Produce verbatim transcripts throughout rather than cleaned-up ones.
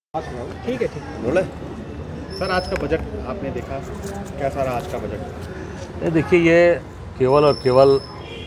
ठीक है, ठीक है। बोले सर, आज का बजट आपने देखा, कैसा रहा आज का बजट? नहीं, देखिए, ये केवल और केवल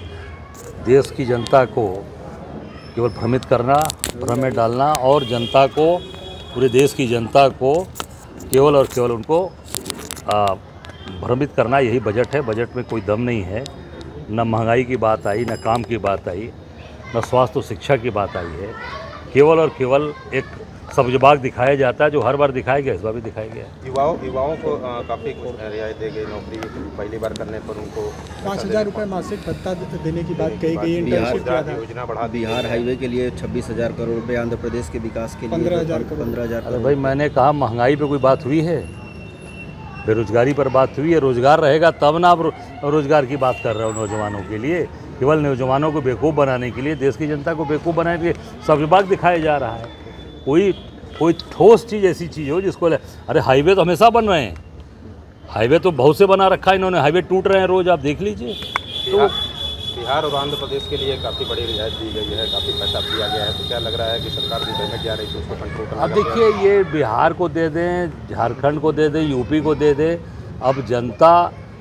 देश की जनता को केवल भ्रमित करना, भ्रम में डालना और जनता को, पूरे देश की जनता को केवल और केवल उनको आ, भ्रमित करना, यही बजट है। बजट में कोई दम नहीं है। न महंगाई की बात आई, न काम की बात आई, न स्वास्थ्य और शिक्षा की बात आई है। केवल और केवल एक सब्जबाग दिखाया जाता है, जो हर बार दिखाया गया, इस बार भी दिखाया गया। युवाओं युवाओं को काफ़ी रियायत दी गई, नौकरी पहली बार करने पर उनको पाँच हज़ार रुपये मासिक भत्ता देने की बात कही गई। बिहार योजना बढ़ा दी। बिहार हाईवे के लिए छब्बीस हजार करोड़ रुपए, आंध्र प्रदेश के विकास के लिए पंद्रह हजार पंद्रह हजार अरे भाई, मैंने कहा महंगाई पे कोई बात हुई है? बेरोजगारी पर बात हुई है? रोजगार रहेगा तब ना आप रोजगार की बात कर रहे हो। नौजवानों के लिए, केवल नौजवानों को बेवकूफ़ बनाने के लिए, देश की जनता को बेवकूफ़ बनाने के लिए सब्जबाग दिखाया जा रहा है। कोई कोई ठोस चीज़, ऐसी चीज़ हो जिसको, अरे हाईवे तो हमेशा बन रहे हैं, हाईवे तो बहुत से बना रखा है इन्होंने, हाईवे टूट रहे हैं रोज, आप देख लीजिए। तो बिहार और आंध्र प्रदेश के लिए काफ़ी बड़ी रियायत दी गई है, काफ़ी पैसा दिया गया है, तो क्या लग रहा है कि सरकार जो पेमेंट जा रही है उसको कंट्रोल करना? अब देखिए, ये बिहार को दे दें, झारखंड को दे दें, यूपी को दे दें, अब जनता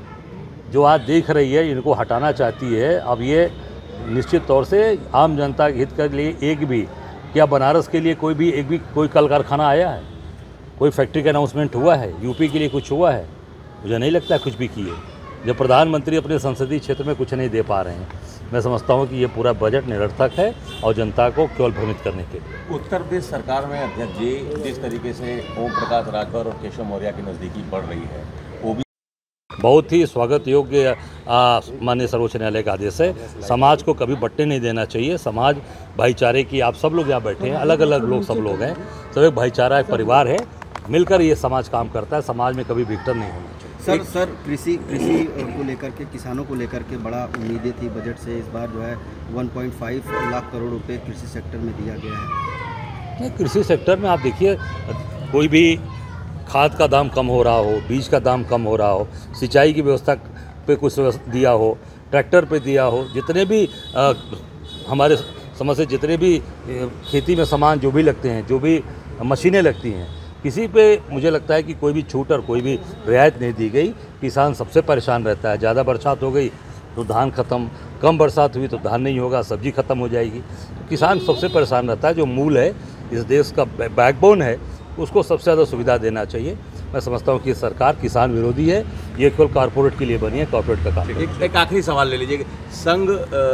जो आज देख रही है इनको हटाना चाहती है। अब ये निश्चित तौर से आम जनता के हित के लिए एक भी, क्या बनारस के लिए कोई भी एक भी कोई कल कारखाना आया है? कोई फैक्ट्री का अनाउंसमेंट हुआ है? यूपी के लिए कुछ हुआ है? मुझे नहीं लगता है कुछ भी किए। जब प्रधानमंत्री अपने संसदीय क्षेत्र में कुछ नहीं दे पा रहे हैं, मैं समझता हूं कि ये पूरा बजट निरर्थक है और जनता को केवल भ्रमित करने के लिए। उत्तर प्रदेश सरकार में अध्यक्ष जी जिस तरीके से ओम प्रकाश राजभर और केशव मौर्य की नज़दीकी बढ़ रही है, वो भी बहुत ही स्वागत योग्य माननीय सर्वोच्च न्यायालय का आदेश है। समाज को कभी बंटने नहीं देना चाहिए। समाज भाईचारे की, आप सब लोग यहाँ बैठे हैं, अलग अलग लोग सब लोग हैं, सब एक भाईचारा, एक परिवार है, मिलकर ये समाज काम करता है। समाज में कभी विघटन नहीं होना चाहिए। सर सर कृषि कृषि को लेकर के, किसानों को लेकर के बड़ा उम्मीदें थी बजट से। इस बार जो है एक पॉइंट पाँच लाख करोड़ रुपए कृषि सेक्टर में दिया गया है। कृषि सेक्टर में आप देखिए, कोई भी खाद का दाम कम हो रहा हो, बीज का दाम कम हो रहा हो, सिंचाई की व्यवस्था पे कुछ दिया हो, ट्रैक्टर पे दिया हो, जितने भी आ, हमारे समझ से जितने भी खेती में सामान जो भी लगते हैं, जो भी मशीनें लगती हैं, किसी पे मुझे लगता है कि कोई भी छूट और कोई भी रियायत नहीं दी गई। किसान सबसे परेशान रहता है। ज़्यादा बरसात हो गई तो धान खत्म, कम बरसात हुई तो धान नहीं होगा, सब्जी खत्म हो जाएगी। तो किसान सबसे परेशान रहता है। जो मूल है, इस देश का बैकबोन है, उसको सबसे ज़्यादा सुविधा देना चाहिए। मैं समझता हूँ कि सरकार किसान विरोधी है, ये केवल कॉरपोरेट के लिए बनी है, कॉरपोरेट का काम। एक, एक आखिरी सवाल ले लीजिए। संघ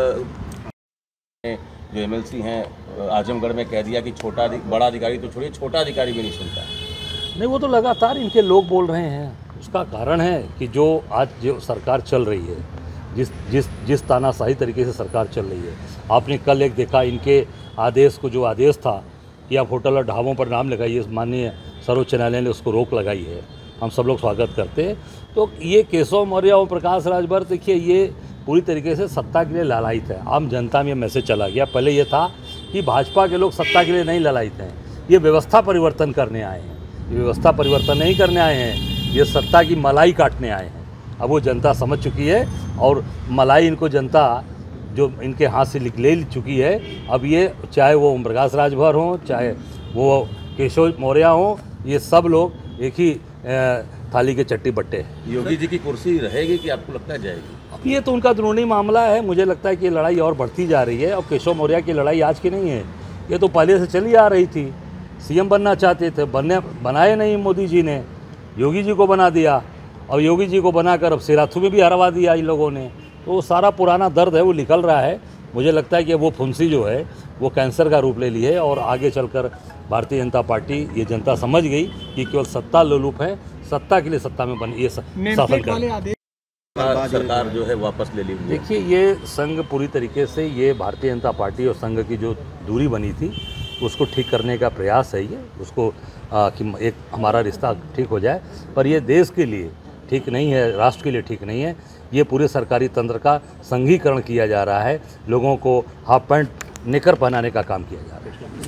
जो एमएलसी हैं आजमगढ़ में कह दिया कि छोटा बड़ा अधिकारी तो छोड़िए, छोटा अधिकारी भी नहीं सुनता। नहीं, वो तो लगातार इनके लोग बोल रहे हैं। उसका कारण है कि जो आज जो सरकार चल रही है, जिस जिस जिस तानाशाही तरीके से सरकार चल रही है, आपने कल एक देखा, इनके आदेश को, जो आदेश था कि आप होटल और ढाबों पर नाम लगाइए, माननीय सर्वोच्च न्यायालय ने उसको रोक लगाई है। हम सब लोग स्वागत करते हैं। तो ये केशव मौर्य और प्रकाश राजभर, देखिए, ये पूरी तरीके से सत्ता के लिए लालायित है। आम जनता में मैसेज चला गया। पहले ये था कि भाजपा के लोग सत्ता के लिए नहीं लालायित हैं, ये व्यवस्था परिवर्तन करने आए हैं। ये व्यवस्था परिवर्तन नहीं करने आए हैं, ये सत्ता की मलाई काटने आए हैं। अब वो जनता समझ चुकी है और मलाई इनको जनता जो इनके हाथ से ले चुकी है। अब ये, चाहे वो ओम प्रकाश राजभर हों, चाहे वो केशव मौर्य हों, ये सब लोग एक ही थाली के चट्टी बट्टे हैं। योगी जी की कुर्सी रहेगी कि आपको लगता है जाएगी? अब ये तो उनका अंदरूनी मामला है। मुझे लगता है कि ये लड़ाई और बढ़ती जा रही है। और केशव मौर्य की लड़ाई आज की नहीं है, ये तो पहले से चली आ रही थी। सीएम बनना चाहते थे, बनने बनाए नहीं मोदी जी ने, योगी जी को बना दिया, और योगी जी को बनाकर अब सिराथू में भी हरवा दिया इन लोगों ने। तो वो सारा पुराना दर्द है, वो निकल रहा है। मुझे लगता है कि वो फुंसी जो है वो कैंसर का रूप ले ली है, और आगे चलकर भारतीय जनता पार्टी, ये जनता समझ गई कि केवल सत्ता लोलुप है, सत्ता के लिए सत्ता में बन ये शासन कर सरकार जो है वापस ले ली। देखिए, ये संघ पूरी तरीके से, ये भारतीय जनता पार्टी और संघ की जो दूरी बनी थी उसको ठीक करने का प्रयास है। ये उसको आ, कि एक हमारा रिश्ता ठीक हो जाए, पर ये देश के लिए ठीक नहीं है, राष्ट्र के लिए ठीक नहीं है। ये पूरे सरकारी तंत्र का संघीकरण किया जा रहा है, लोगों को हाफ पैंट निकर पहनाने का काम किया जा रहा है।